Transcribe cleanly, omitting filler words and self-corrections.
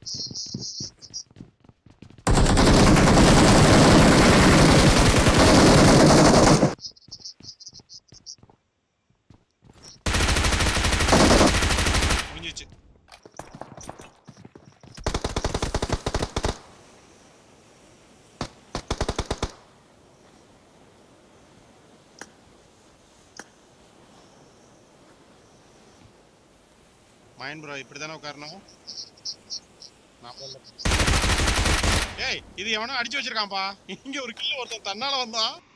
முடிஞ்சிச்சு. மைன் ப்ரோ இப்படிதானே உட்காரணும். ஏய் இது எவனோ அடிச்சு வச்சிருக்கான்பா. இங்க ஒரு கில்ல ஒருத்தன் தன்னால வந்தான்.